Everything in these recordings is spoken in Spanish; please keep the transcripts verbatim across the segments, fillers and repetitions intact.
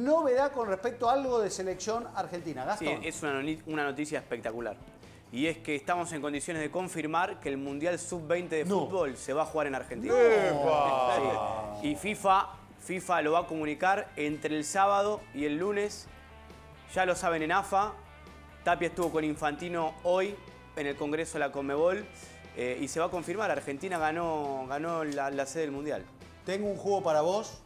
novedad con respecto a algo de selección argentina. Gastón. Sí, es una, una noticia espectacular. Y es que estamos en condiciones de confirmar que el Mundial sub veinte de no. fútbol se va a jugar en Argentina. ¡Epa! Sí. Y FIFA, FIFA lo va a comunicar entre el sábado y el lunes. Ya lo saben en A F A. Tapia estuvo con Infantino hoy en el Congreso de la Conmebol. Eh, y se va a confirmar. Argentina ganó, ganó la, la sede del Mundial. Tengo un juego para vos.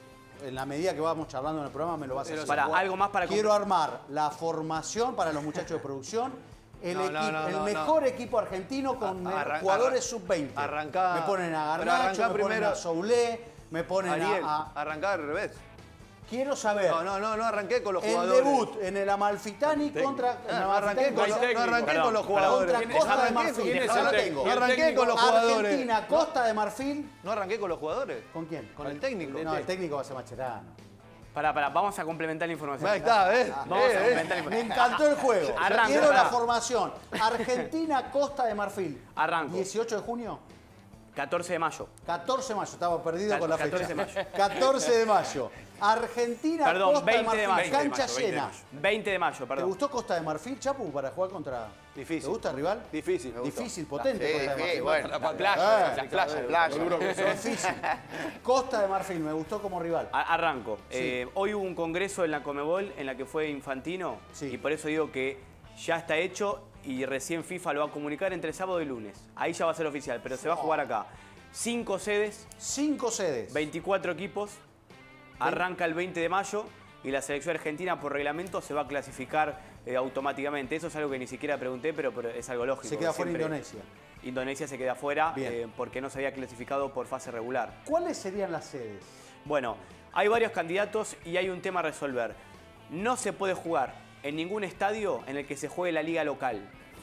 En la medida que vamos charlando en el programa me lo vas a hacer. Para algo más para... Quiero armar la formación para los muchachos de producción. El, no, equipo, no, no, el no, mejor no. equipo argentino con Arran jugadores arran sub veinte. Arrancá. Me ponen a Pero Garnacho, arrancá me primero, ponen a Soulé, me ponen Ariel, a, a... arrancá al revés. Quiero saber... No, no, no, no arranqué con los el jugadores. debut en el Amalfitani contra... No, no arranqué, con, contra, no arranqué Perdón, con los perdón. jugadores. contra Costa de Marfil. ¿Quién es No el lo técnico? tengo. No arranqué con los jugadores. Argentina, Costa de Marfil. No arranqué con los jugadores. ¿Con quién? Con el técnico. No, el técnico va a ser Mascherano. Pará, pará, vamos a complementar la información. Ahí está, ¿ves? Vamos Eh, a eh. complementar la Me información. encantó el juego. Arranca, Quiero pará. la formación. Argentina, Costa de Marfil. Arranco. dieciocho de junio. catorce de mayo. catorce de mayo. Estaba perdido con la fecha. catorce de mayo. catorce de mayo. Argentina, Perdón, Costa veinte de de Marfil. mayo. Cancha veinte de llena. mayo. veinte de mayo, ¿Te perdón. gustó Costa de Marfil, Chapu, para jugar contra... Difícil. ¿Te gusta el rival? Difícil, me gustó. Difícil, potente Sí, Costa de sí, Marfil. bueno. La La playa, Eh, la playa, playa. lo duro que son. Difícil. Costa de Marfil, me gustó como rival. A- Arranco. Eh, hoy hubo un congreso en la Conmebol en la que fue Infantino. Sí. Y por eso digo que ya está hecho y recién FIFA lo va a comunicar entre sábado y lunes. Ahí ya va a ser oficial, pero se va a jugar acá. Cinco sedes, Cinco sedes. veinticuatro equipos. Arranca el veinte de mayo y la selección argentina por reglamento se va a clasificar eh, automáticamente. Eso es algo que ni siquiera pregunté, pero, pero es algo lógico. Se queda fuera Siempre Indonesia. Indonesia se queda fuera Bien. eh, porque no se había clasificado por fase regular. ¿Cuáles serían las sedes? Bueno, hay varios candidatos y hay un tema a resolver. No se puede jugar en ningún estadio en el que se juegue la liga local.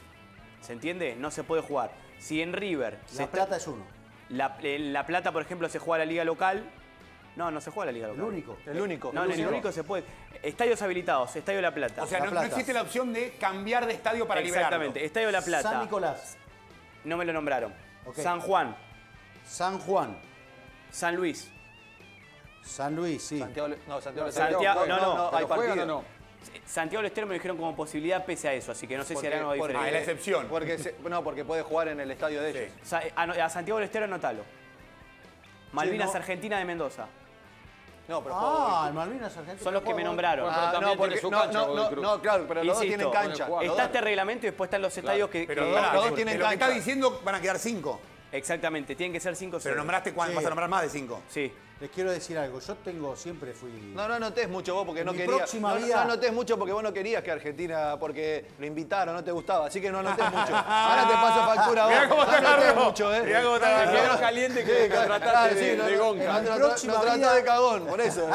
¿Se entiende? No se puede jugar. Si en River... se La está- Plata es uno. La, en La Plata, por ejemplo, se juega la liga local. No, no se juega la liga El local. único. El único. No, en el único se puede. Estadios habilitados, Estadio La Plata. O sea, La no, no Plata. existe la opción de cambiar de estadio para liberarlo. Exactamente, Estadio La Plata. San Nicolás. No me lo nombraron. Ok. San Juan, San Juan. San Luis. San Luis, sí. Santiago, no, Santiago, Santiago- no, no, hay ¿Pero juegan partido. o no? Santiago del Estero me lo dijeron como posibilidad pese a eso, así que no sé Porque- si harán algo porque- diferente. Ah, es la excepción. Porque se- no, porque puede jugar en el estadio de ellos. Sa- A, a Santiago del Estero anotalo. Malvinas no. Argentina de Mendoza. No, pero Ah, juega- el Malvinas Argentina. Son los que me nombraron. Bueno, Ah, también no, porque tiene su no, cancha, no, Godoy no, Cruz. no, claro, pero los dos Insisto, tienen cancha. Bueno, Los Está dos- este reglamento y después están los estadios que... Pero que- no, pará, los de- dos tienen de lo que cancha. estás diciendo van a quedar cinco. Exactamente, tienen que ser cinco Pero sedes. nombraste cuánto, Sí. vas a nombrar más de cinco. Sí. Les quiero decir algo. Yo tengo, siempre fui... No, no anotés mucho vos porque En no mi querías. próxima No, no, vida- no anotés mucho porque vos no querías que Argentina, porque lo invitaron, no te gustaba. Así que no anotés mucho. Ahora te paso factura a vos. Mirá cómo te no anotés agarró. mucho, eh. Mirá cómo te agarró. Mirá Quedó caliente que claro, trataste sí, de- no, de no, gonca. no, En mi no, próxima no tratás vida- de cagón, por eso.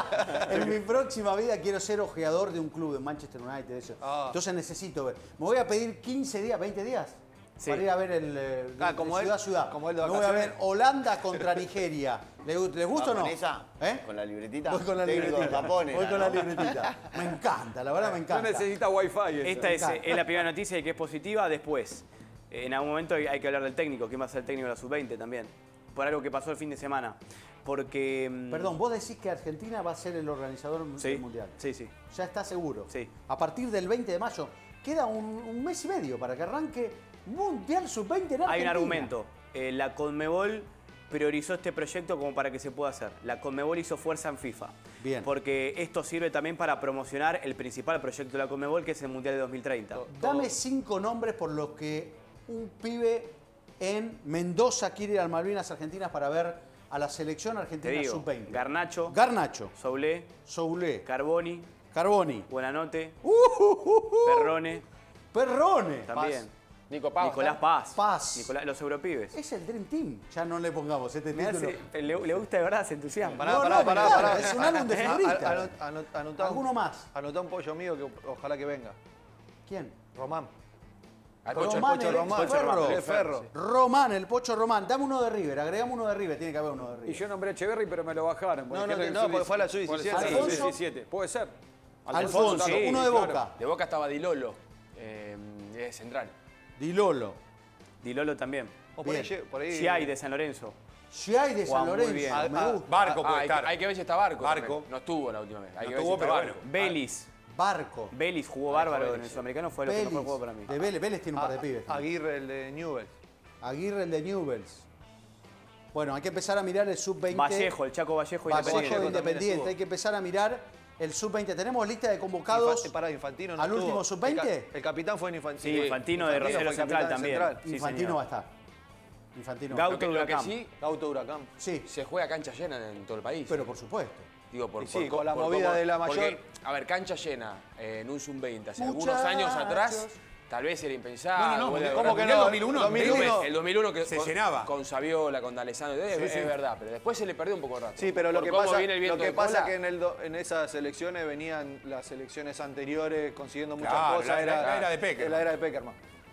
En mi próxima vida quiero ser ojeador de un club de Manchester United. Eso. Ah. Entonces necesito ver. Me voy a pedir quince días, veinte días. Sí. Para ir a ver el eh, Ah, de como ciudad él- a ciudad. como él de Me voy a ver vacaciones. Holanda contra Nigeria. ¿Les, gu- les gusta o no? ¿Con esa? ¿Eh? ¿Con la libretita? Voy con la Técnico de libretita. Japón, Voy era, con la ¿no? libretita. Me encanta, la verdad me No encanta. necesita wifi. eso. Esta es, encanta. es la primera noticia y que es positiva. Después, eh, en algún momento hay, hay que hablar del técnico. ¿Quién va a ser el técnico de la sub veinte también? Por algo que pasó el fin de semana. Porque... mm, Perdón, vos decís que Argentina va a ser el organizador Sí, del Mundial. sí, sí. Ya está seguro. Sí. A partir del veinte de mayo. Queda un, un mes y medio para que arranque Mundial sub veinte en Argentina. Hay un argumento. Eh, la Conmebol priorizó este proyecto como para que se pueda hacer. La Conmebol hizo fuerza en FIFA. Bien. Porque esto sirve también para promocionar el principal proyecto de la Conmebol, que es el Mundial de dos mil treinta. Dame cinco nombres por los que un pibe en Mendoza quiere ir al Malvinas Argentinas para ver a la selección Te argentina digo, sub veinte. Garnacho, Garnacho, Soulé, Soulé, Carboni, Carboni, Buenanote, uh, uh, uh, uh, Perrone, Perrone, también. Nico Paz. Nicolás Paz. Paz. Nicolás- los europibes. Es el Dream Team. Ya no le pongamos este Me título. hace- le, le gusta de verdad, se entusiasma. Pará, No, pará, no, me pará, encanta, pará. es un álbum de A- figuritas. a- anot- anotá un- ¿Alguno más? Anotá un pollo mío que ojalá que venga. ¿Quién? Román. Al Pocho, Román, Pocho el Román. ex Ferro. El Ferro. Román, el Pocho Román. Dame uno de River, agregamos uno de River. Tiene que haber uno de Y River. yo nombré a Echeverry, pero me lo bajaron. No, no, dijeron no, el porque fue a la sub sub diecisiete. Alfonso. sub diecisiete. Puede ser. Alfonso, claro. uno de Boca. De Boca estaba Di Lolo, eh, es central. Di Lolo. Di Lolo también. O por ahí, Bien. por ahí- Sí hay de San Lorenzo. Si hay de Juega San muy Lorenzo, bien. me Ah, gusta. Barco Ah, puede hay, que, estar. hay que ver si está Barco. Barco. también. No estuvo la última vez. Hay No que ver estuvo, si está pero Barco. bueno. Vélez. Barco. Vélez jugó bárbaro Vélez, en el sí. sudamericano, fue lo que Vélez, mejor jugó para mí. de Vélez. Vélez tiene un par de pibes. también. Aguirre, el de Newell's. Aguirre, el de Newell's. Bueno, hay que empezar a mirar el sub veinte. Vallejo, el Chaco Vallejo, Vallejo Independiente. de también Independiente. estuvo. Hay que empezar a mirar el sub veinte. Tenemos lista de convocados. Infa- para Infantino no ¿Al estuvo. último sub veinte? El, ca- el capitán fue en Infantino. Sí, Infantino de Rosario fue el Central capitán también. central. Sí, Infantino señor. va a estar. Infantino. Gauto Lo que, lo que Huracán. sí, Gauto Huracán. Sí, se juega cancha llena en todo el país. pero por supuesto. Digo, por, Y sí, por co- con la por movida cómo- de la porque, mayor. a ver, cancha llena eh, en un sub veinte hace Muchachos. algunos años atrás, tal vez era impensado. No, no, no, Bueno, ¿cómo que Mundial no? dos mil uno? dos mil uno. El dos mil uno que Se con, llenaba. con Saviola, con D'Alessandro, es, Sí, es sí. verdad, pero después se le perdió un poco el rato. Sí, pero lo Por que cómo pasa, viene el lo viento que de pasa cola. que en, el do- en esas elecciones venían las elecciones anteriores consiguiendo muchas Claro, cosas. la era- la era de Peckerman. La era de Peckerman.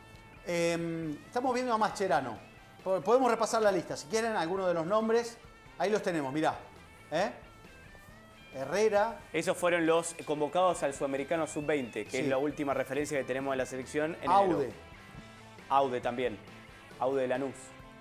Eh, estamos viendo a Mascherano. Po- Podemos repasar la lista. Si quieren, algunos de los nombres, ahí los tenemos, mirá. ¿Eh? Herrera. Esos fueron los convocados al Sudamericano sub veinte, que Sí. es la última referencia que tenemos de la selección en Aude. enero. Aude también. Aude de Lanús.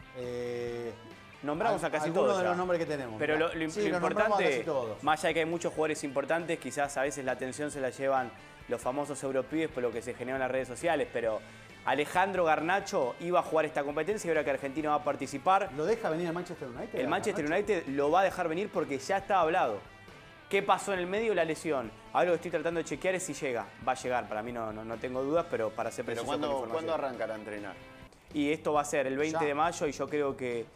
Eh, Nombramos a al- casi algunos todos. de ya. los nombres que tenemos. Pero mirá. lo, lo- Sí, lo los nombramos a importante, casi todos. más allá de que hay muchos jugadores importantes, quizás a veces la atención se la llevan los famosos europíes por lo que se genera en las redes sociales, pero Alejandro Garnacho iba a jugar esta competencia y ahora que Argentina va a participar, ¿Lo deja venir el Manchester United? el Manchester Garnacho? United lo va a dejar venir porque ya está hablado. ¿Qué pasó en el medio? La lesión. Ahora lo que estoy tratando de chequear es si llega. Va a llegar, para mí no, no, no tengo dudas, pero para ser Pero preciso con la ¿cuándo, información. ¿cuándo arrancan a entrenar? Y esto va a ser el veinte Ya. de mayo y yo creo que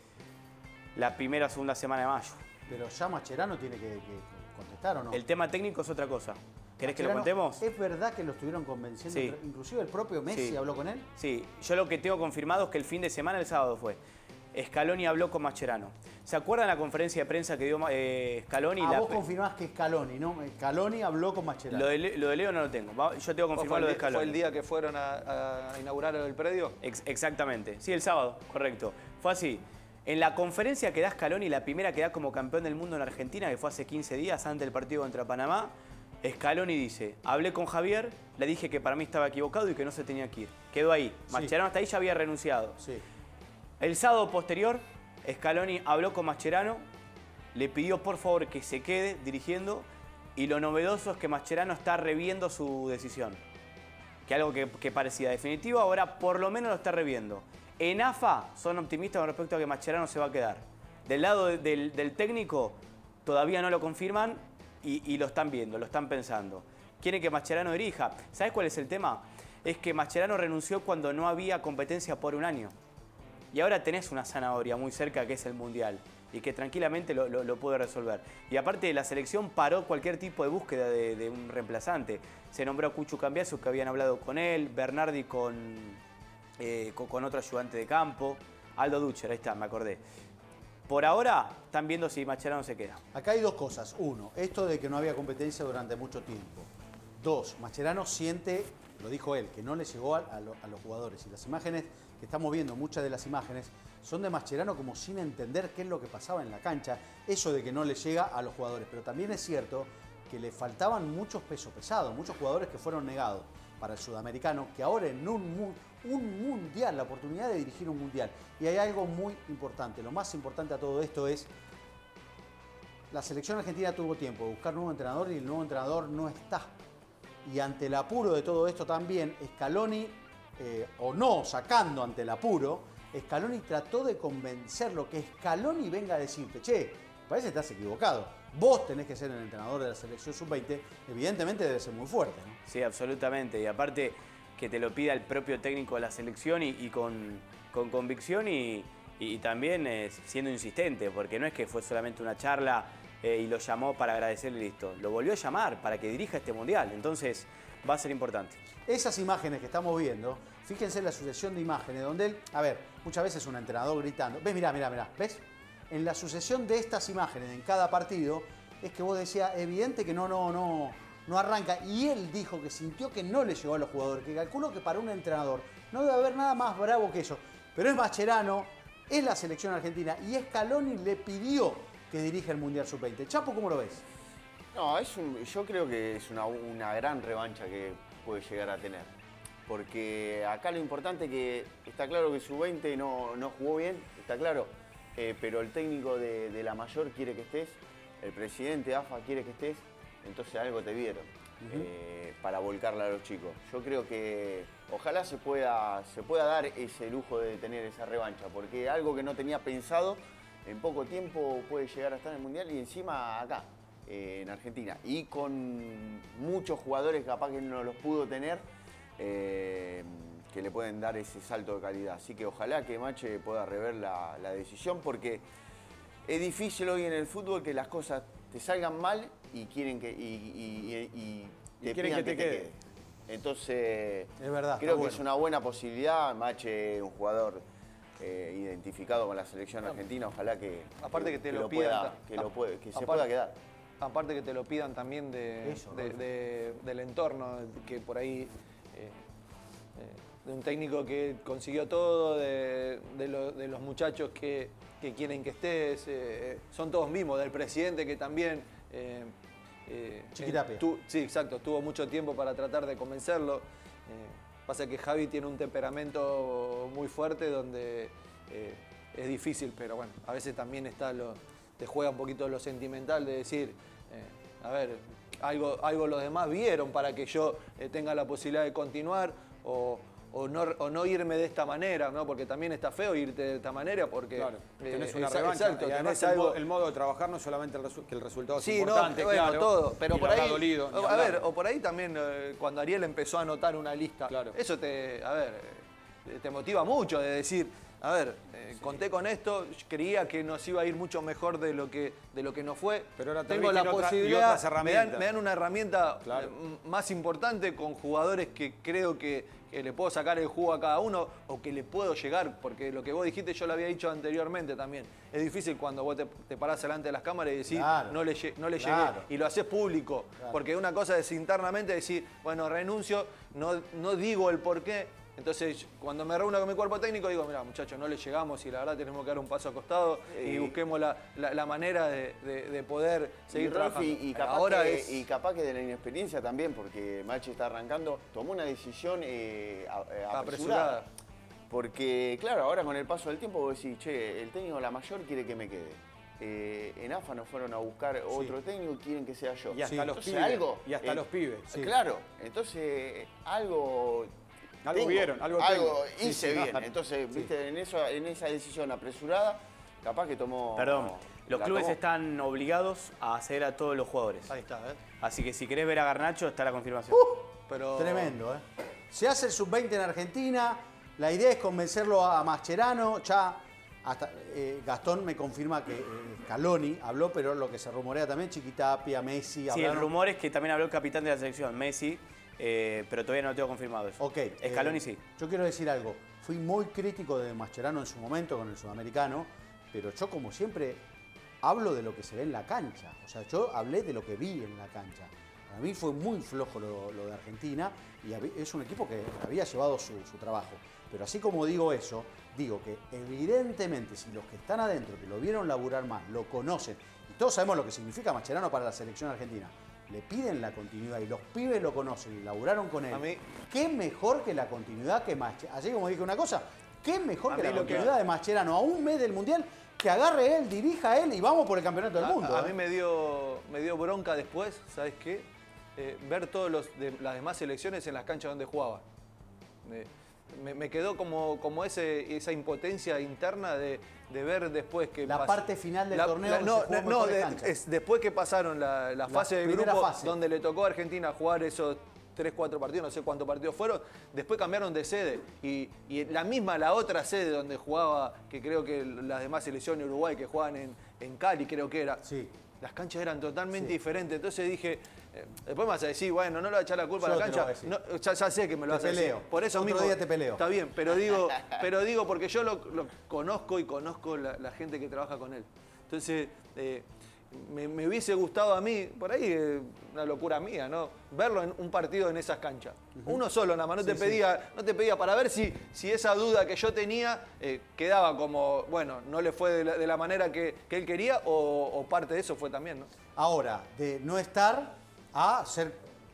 la primera o segunda semana de mayo. Pero ya Mascherano tiene que, que contestar, ¿o no? El tema técnico es otra cosa. ¿Querés que lo Mascherano, contemos? ¿Es verdad que lo estuvieron convenciendo? Sí. Inclusive el propio Messi Sí. habló con él. Sí, yo lo que tengo confirmado es que el fin de semana, el sábado fue, Scaloni habló con Mascherano. ¿Se acuerdan la conferencia de prensa que dio eh, Scaloni? Ah, La- vos confirmás que Scaloni, ¿no? Scaloni habló con Mascherano. lo, de, Le- lo de Leo no lo tengo. Va- Yo tengo que ¿Fue confirmar el, lo de di- fue Scaloni. el día que fueron a, a inaugurar el predio? Ex- exactamente. Sí, el sábado, correcto. Fue así. En la conferencia que da Scaloni, la primera que da como campeón del mundo en Argentina, que fue hace quince días antes del partido contra Panamá, Scaloni dice, hablé con Javier, le dije que para mí estaba equivocado y que no se tenía que ir. Quedó ahí. Sí. Mascherano hasta ahí ya había renunciado. Sí. El sábado posterior, Scaloni habló con Mascherano, le pidió por favor que se quede dirigiendo y lo novedoso es que Mascherano está reviendo su decisión. Que algo que, que parecía definitivo, ahora por lo menos lo está reviendo. En A F A son optimistas con respecto a que Mascherano se va a quedar. Del lado de- del, del técnico todavía no lo confirman y, y lo están viendo, lo están pensando. Quieren que Mascherano dirija. ¿Sabes cuál es el tema? Es que Mascherano renunció cuando no había competencia por un año. Y ahora tenés una zanahoria muy cerca que es el Mundial y que tranquilamente lo, lo- lo puede resolver. Y aparte la selección paró cualquier tipo de búsqueda de, de un reemplazante. Se nombró a Cucho Cambiaso, que habían hablado con él, Bernardi con, eh, con, con otro ayudante de campo, Aldo Ducher, ahí está, me acordé. Por ahora están viendo si Mascherano se queda. Acá hay dos cosas. Uno, esto de que no había competencia durante mucho tiempo. Dos, Mascherano siente, lo dijo él, que no le llegó a, a lo- a los jugadores. Y las imágenes que estamos viendo, muchas de las imágenes, son de Mascherano como sin entender qué es lo que pasaba en la cancha. Eso de que no le llega a los jugadores. Pero también es cierto que le faltaban muchos pesos pesados, muchos jugadores que fueron negados para el sudamericano, que ahora en un, mu- un mundial, la oportunidad de dirigir un mundial. Y hay algo muy importante. Lo más importante a todo esto es la selección argentina tuvo tiempo de buscar nuevo entrenador y el nuevo entrenador no está. Y ante el apuro de todo esto también, Scaloni, eh, o no, sacando ante el apuro, Scaloni trató de convencerlo, que Scaloni venga a decirte, che, parece que estás equivocado. Vos tenés que ser el entrenador de la selección sub veinte, evidentemente debe ser muy fuerte, ¿no? Sí, absolutamente. Y aparte que te lo pida el propio técnico de la selección y, y con, con convicción y, y también eh, siendo insistente, porque no es que fue solamente una charla eh, y lo llamó para agradecerle y listo. Lo volvió a llamar para que dirija este mundial. Entonces va a ser importante. Esas imágenes que estamos viendo, fíjense en la sucesión de imágenes, donde él, a ver, muchas veces un entrenador gritando, ves, mirá, mirá, mirá, ¿ves? En la sucesión de estas imágenes en cada partido, es que vos decías, evidente que no, no, no, no arranca. Y él dijo que sintió que no le llegó a los jugadores, que calculo que para un entrenador no debe haber nada más bravo que eso. Pero es Mascherano, es la selección argentina, y Scaloni le pidió que dirija el Mundial sub veinte. Chapo, ¿cómo lo ves? No, es un- yo creo que es una, una gran revancha que puede llegar a tener. Porque acá lo importante es que está claro que sub veinte no, no jugó bien, está claro. eh, pero el técnico de, de la mayor quiere que estés, el presidente de A F A quiere que estés, entonces algo te vieron uh-huh. eh, para volcarla a los chicos. Yo creo que ojalá se pueda, se pueda dar ese lujo de tener esa revancha, porque algo que no tenía pensado, en poco tiempo puede llegar a estar en el Mundial y encima acá, eh, en Argentina. Y con muchos jugadores capaz que no los pudo tener, eh, que le pueden dar ese salto de calidad. Así que ojalá que Mache pueda rever la, la decisión, porque es difícil hoy en el fútbol que las cosas te salgan mal y quieren que, y, y, y, y te y quieren pidan que te, que te quede. quede. Entonces, es verdad, creo que bueno. es una buena posibilidad. Mache es un jugador eh, identificado con la selección argentina. Ojalá que, aparte que, que te que lo, lo pidan, pueda, que, lo puede, que aparte, se pueda quedar. Aparte que te lo pidan también de, Eso, de, de, del entorno, que por ahí... Eh, eh, de un técnico que consiguió todo, de, de, lo, de los muchachos que, que quieren que estés, eh, son todos mismos, del presidente que también... Eh, eh, Chiquitapia. Tu, sí, exacto, tuvo mucho tiempo para tratar de convencerlo. Eh, pasa que Javi tiene un temperamento muy fuerte donde eh, es difícil, pero bueno, a veces también está lo, te juega un poquito lo sentimental de decir, eh, a ver, algo, algo los demás vieron para que yo eh, tenga la posibilidad de continuar o... O no, o no irme de esta manera, ¿no? Porque también está feo irte de esta manera porque... Claro, tenés eh, una exa- revancha. Exacto, Y además tenés el, algo... modo, el modo de trabajar no es solamente el resu- que el resultado es Sí, importante, no, bueno, claro, todo. Pero y por le habrá ahí, dolido, ni a hablar. ver, o por ahí también eh, cuando Ariel empezó a anotar una lista, Claro. eso te, a ver, eh, te motiva mucho de decir, a ver, eh, sí. conté con esto, creía que nos iba a ir mucho mejor de lo que, de lo que nos fue. Pero ahora te tengo la viste en otra- y posibilidad, otras me, dan, herramientas. me dan una herramienta Claro. eh, más importante con jugadores que creo que, que le puedo sacar el jugo a cada uno o que le puedo llegar, porque lo que vos dijiste yo lo había dicho anteriormente también. Es difícil cuando vos te, te parás delante de las cámaras y decís, Claro. no le, lle- no le Claro. llegué, y lo haces público, Claro. porque una cosa es internamente decir, bueno, renuncio, no, no digo el por qué. Entonces, cuando me reúno con mi cuerpo técnico, digo, mira, muchachos, no le llegamos y la verdad tenemos que dar un paso a costado y Sí. busquemos la, la- la manera de, de- de poder seguir y, Rolfi, trabajando. y, capaz Ahora que, es... y capaz que de la inexperiencia también, porque Machi está arrancando, tomó una decisión eh, a- eh, apresurada. Apresurada. Porque, claro, ahora con el paso del tiempo vos decís, che, el técnico de la mayor quiere que me quede. Eh, en A F A nos fueron a buscar otro técnico y quieren que sea yo. Y hasta Sí. los Entonces, pibes. algo, y hasta eh, los pibes. Sí. Claro, entonces algo... Algo tengo, vieron, algo algo tengo. hice Sí, sí, bien. claro. Entonces, viste, en, eso, en esa decisión apresurada, capaz que tomó... Perdón, los la clubes tomó. están obligados a acceder a todos los jugadores. Ahí está, ¿eh? Así que si querés ver a Garnacho, está la confirmación. Pero... Tremendo, ¿eh? Se hace el sub veinte en Argentina, la idea es convencerlo a Mascherano, ya hasta eh, Gastón me confirma que eh, Scaloni habló, pero lo que se rumorea también, Chiquitapia, Messi, Sí, el hablaron. rumor es que también habló el capitán de la selección, Messi, eh, pero todavía no lo tengo confirmado eso. Ok. Scaloni eh, sí. Yo quiero decir algo, fui muy crítico de Mascherano en su momento con el sudamericano, pero yo como siempre hablo de lo que se ve en la cancha, o sea, yo hablé de lo que vi en la cancha. Para mí fue muy flojo lo, lo de Argentina y habí- es un equipo que había llevado su, su trabajo. Pero así como digo eso, digo que evidentemente si los que están adentro, que lo vieron laburar más, lo conocen, y todos sabemos lo que significa Mascherano para la selección argentina, le piden la continuidad y los pibes lo conocen y laburaron con él. A mí- ¿Qué mejor que la continuidad que Mascherano? Así como dije una cosa, ¿qué mejor A que mí la lo que- continuidad de Mascherano a un mes del Mundial? Que agarre él, dirija él y vamos por el campeonato del A- mundo. A, ¿eh? mí me dio, me dio bronca después, ¿sabes qué? Eh, ver todas las demás selecciones en las canchas donde jugaba. Eh, me, me quedó como, como ese, esa impotencia interna de, de ver después que... La pas- parte final del la- torneo la- donde no, se jugó no, mejores de- canchas. es después que pasaron la, la fase de primera grupo fase. donde le tocó a Argentina jugar esos tres, cuatro partidos, no sé cuántos partidos fueron, después cambiaron de sede y, y la misma, la otra sede donde jugaba, que creo que las demás selecciones de Uruguay que jugaban en, en Cali, creo que era, Sí. las canchas eran totalmente Sí. diferentes. Entonces dije, eh, después me vas a decir, bueno, no le voy a echar la culpa Yo a la te lo cancha. voy a decir. No, ya, ya sé que me lo Te vas a peleo. decir. Por eso Otro mismo. día te peleo. Está bien, pero digo, pero digo porque yo lo, lo conozco y conozco la, la gente que trabaja con él. Entonces, eh, me, me hubiese gustado a mí, por ahí eh, una locura mía, ¿no? Verlo en un partido en esas canchas. Uno solo nada más, no, Sí, te sí. pedía, no te pedía para ver si, si esa duda que yo tenía eh, quedaba como, bueno, no le fue de la, de la manera que, que él quería o, o parte de eso fue también, ¿no? Ahora, de no estar a ser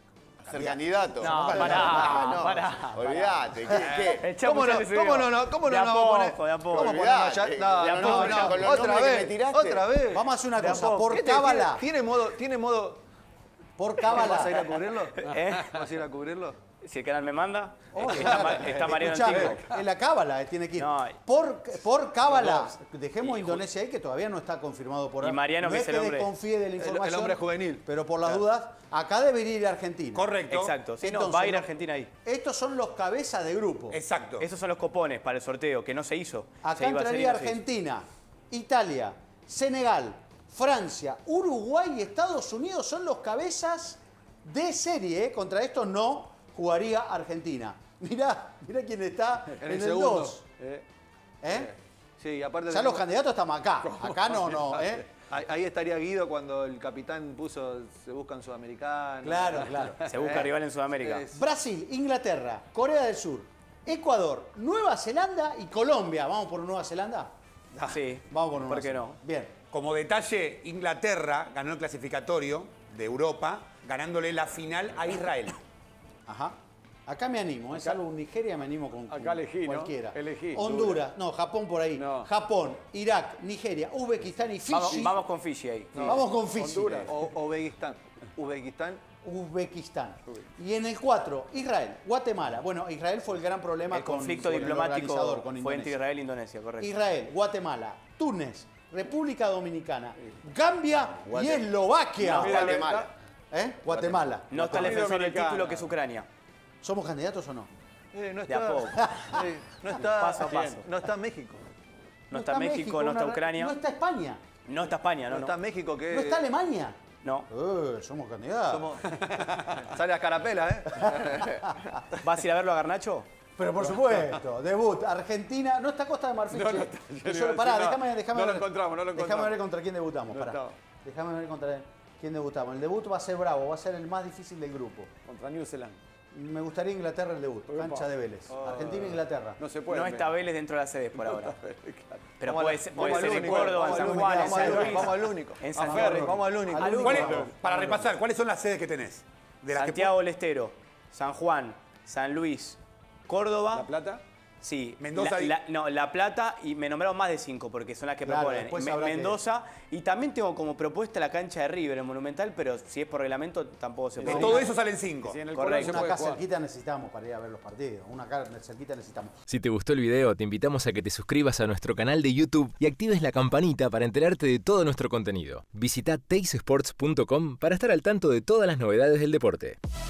Ser candidato. No, No, pará, no, pará. Olvídate. ¿qué- qué? El Chapu ¿Cómo ya no, le subió. cómo no, no, cómo no De a nos vamos a poner? poco, de a poco. ¿Cómo ponemos ya? Olvídate, No, de a no, poco, no, con los otra nombres que me vez, tiraste. otra vez. Vamos a hacer una De a cosa, poco. por ¿Qué te- tiene, cábala, tiene modo, tiene modo. por ¿Vas a ir a cábala. cubrirlo? ¿Eh? ¿Vas a ir a cubrirlo? Si el canal me manda, Oh, está, Ma- está Mariano escuchame, Antico. es la cábala, eh, tiene que ir. No. Por, por cábala, dejemos Indonesia ahí, que todavía no está confirmado por Y ahora. Mariano, no que es es el que hombre- desconfíe de la el información. hombre juvenil. Pero por las dudas, acá debería ir Argentina. Correcto. Exacto. Sí, no, Entonces, va a ir lo- Argentina ahí. Estos son los cabezas de grupo. Exacto. Esos son los copones para el sorteo, que no se hizo. Se Acá iba a hacer y entraría no se hizo. Argentina, Italia, Senegal, Francia, Uruguay y Estados Unidos son los cabezas de serie. ¿eh? Contra estos no jugaría Argentina. Mirá, mirá quién está en, En el el segundo. dos. Eh, ¿Eh? Sí, aparte. Ya los candidatos estamos acá. Acá no, no. ¿eh? Ahí, ahí estaría Guido cuando el capitán puso se buscan sudamericanos. Claro, claro. Se busca rival en Sudamérica. Es- Brasil, Inglaterra, Corea del Sur, Ecuador, Nueva Zelanda y Colombia. ¿Vamos por Nueva Zelanda? Sí. Vamos por Nueva ¿Por qué Zelanda. no? Bien. Como detalle, Inglaterra ganó el clasificatorio de Europa, ganándole la final a Israel. Ajá. Acá me animo, ¿eh? Salvo Nigeria me animo con, Acá con elegí, ¿no? cualquiera. Elegí. Honduras, no, Japón por ahí. No. Japón, Irak, Nigeria, Uzbekistán y Fiji. Vamos, vamos con Fiji ahí. Vamos con Fiji. Honduras. O, Uzbekistán. Uzbekistán. Uzbekistán. Y en el cuatro, Israel, Guatemala. Bueno, Israel fue el gran problema El con conflicto con el diplomático organizador, con fue Indonesia. entre Israel e Indonesia, correcto. Israel, Guatemala, Túnez, República Dominicana, Gambia y Guate- Eslovaquia. No, Guatemala. ¿Eh? Guatemala. No está el Guatemala. defensor del Dominicana. título que es Ucrania. ¿Somos candidatos o no? Eh, no De a está, poco. eh, no está, Paso a paso. No está México. No está México, no está una- Ucrania. No está España. No está España, No, no, no. está México que No está Alemania. No. Eh, somos candidatos. somos- Sale a carapela, ¿eh? ¿Vas a ir a verlo a Garnacho? Pero por supuesto, debut, Argentina, no está Costa de Marfil. No, che. no está, yo Que le solo- iba a pará, decir, no, déjame, déjame no lo ver. encontramos, no lo Déjame encontramos. ver contra quién debutamos, No pará. estaba. Déjame ver contra quién debutamos. El debut va a ser bravo, va a ser el más difícil del grupo. Contra New Zealand. Me gustaría Inglaterra el debut, Opa. cancha de Vélez. Ah. Argentina e Inglaterra. No se puede. No está Vélez dentro de las sedes por ahora. Pero Vamos puede al- ser, vamos puede al ser en único, Córdoba, en vamos San al Juan, en único, San vamos al- Luis. vamos al único. En A Santiago. Ferro, vamos al único. Al único. ¿Cuál es- Vamos. para repasar, ¿cuáles son las sedes que tenés? De las que Santiago del Estero, San Juan, San Luis, Córdoba. ¿La Plata? Sí, Mendoza la, y- la- no, La Plata y me nombraron más de cinco porque son las que Claro, proponen. después Me- habrá que- Mendoza y también tengo como propuesta la cancha de River, el Monumental, pero si es por reglamento tampoco se De puede. todo eso salen cinco. Sí, en el Correcto. Colón se Una puede acá jugar. cerquita necesitamos para ir a ver los partidos. Una acá cerquita necesitamos. Si te gustó el video, te invitamos a que te suscribas a nuestro canal de YouTube y actives la campanita para enterarte de todo nuestro contenido. Visita teis sports punto com para estar al tanto de todas las novedades del deporte.